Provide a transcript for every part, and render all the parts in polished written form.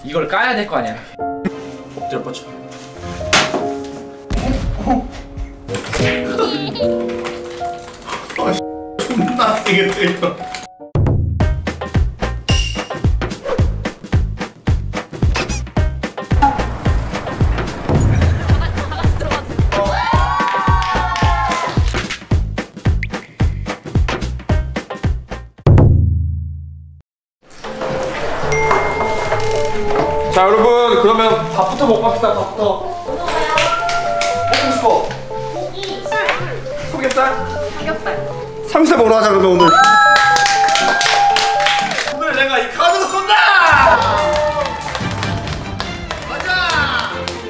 이걸 까야 될 거 아니야. 엎드려 뻗쳐. 존나 세게 때려. 자 여러분 그러면 밥부터 먹고 합시다. 밥부터. 먹고 싶어. 고기, 삼겹살? 삼겹살. 삼겹살 먹으러 가자 그러면 오늘. 오늘 내가 이 카드로 쏜다! 가자!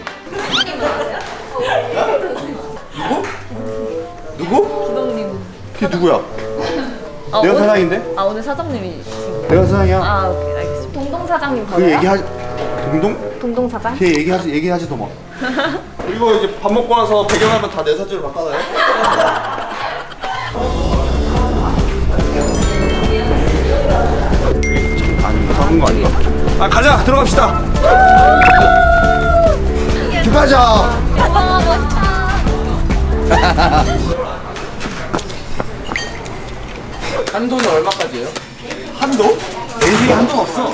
누구? 기동님. 걔 누구야? 내가 사장인데? 아 오늘 사장님이신. 내가 사장이야. 아 오케이 알겠습니다. 동동 사장님 그 거예요? 얘기하지. 동동? 동동 사장? 걔 얘기하지도 마. 이거 이제 밥 먹고 와서 배경화면 다 내 사진으로 바꿔놔요. 참 작은 거 아니야? 아 가자 들어갑시다. 들어가자. 와 멋있다. 한도는 얼마까지예요? 한도? 내 인생에 한도 없어.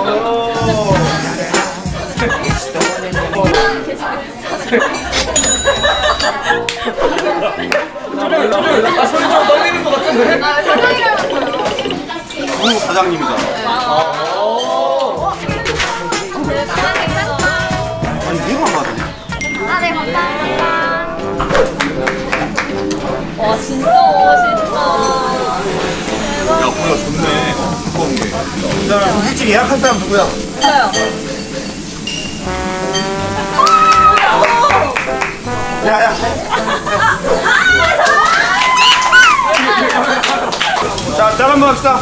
소리 좀 떨리는 것 같은데? 아 사장이라면서요? 한국 사장님이잖아. 네 사장님 짱짱. 아니 이해가 안 가네. 아네 감사합니다. 와 진짜 멋있다. 야 고기가 좋네. 두꺼운 게. 그다음에 일찍 예약한 사람 누구야? 저요. 야야. 자, 짠 한번 합시다.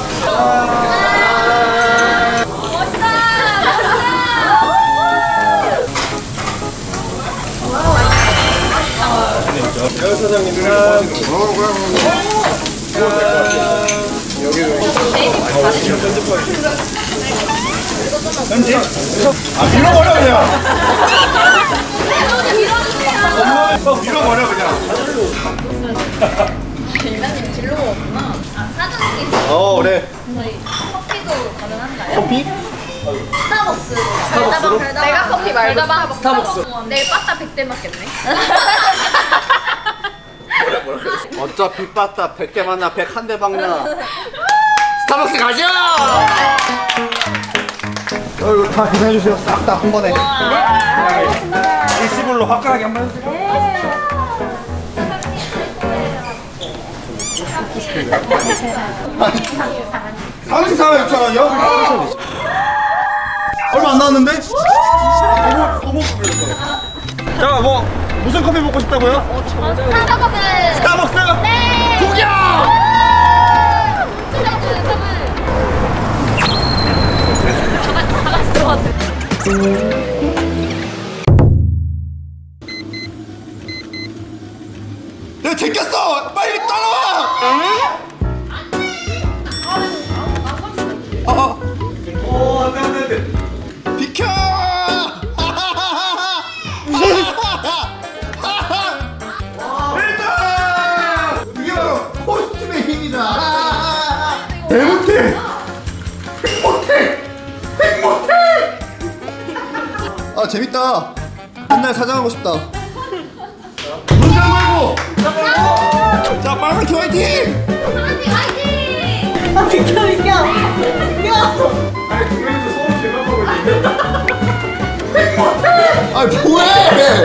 여 사장님이랑 편집? 아 밀어버려 그냥. 밀어버려 그냥. 굉장히 진로가 없구나. 아 사장님. 그래. 저희 커피도 가능한가요? 커피? 스타벅스. 스타벅스로? 내가 커피 말고 스타벅스. 내일 빠따 100대 맞겠네. 어차피 빠따 100대 만나 101대 박나. 스타벅스 가자! 이거 다 계산해주세요. 싹 다 한 번에. 일시불로 화끈하게 한 번 해주세요. 34만 6천원이요? 얼마 안 나왔는데? 너무 불렸어. 자, 뭐 무슨 커피 먹고 싶다고요? 스타벅스. 스타벅스? 네. 공격! 내가 제꼈어! 빨리 따라와! 안돼 비켜! 일단! 이게 바로 포스트의 힘이다! 대못해! 못해! 아 재밌다. 맨날 사장하고 싶다. 문장 말고! 자 빨간팀 화이팅! 비켜 비켜. 아니 동네에서 서울 개방하고 있는데? 아 뭐해!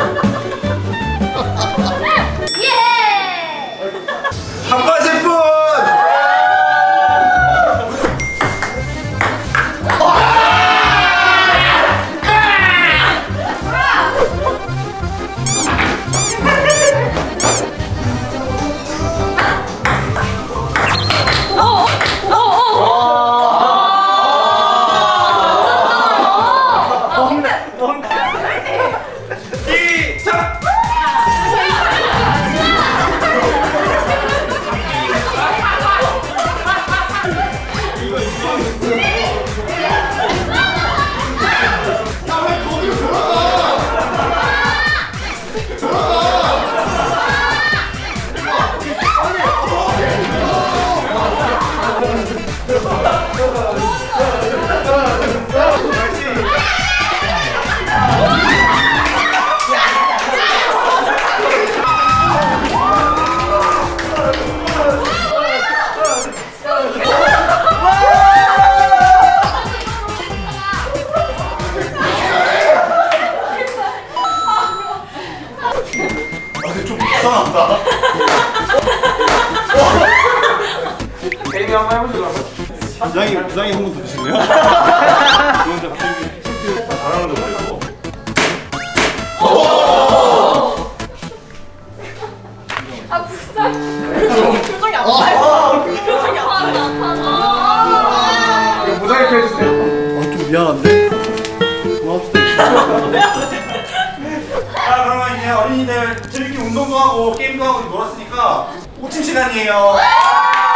한번 제품! 미안한데. 고맙습니다. 자, 그러면 이제 어린이들 재밌게 운동도 하고 게임도 하고 놀았으니까 오침 시간이에요.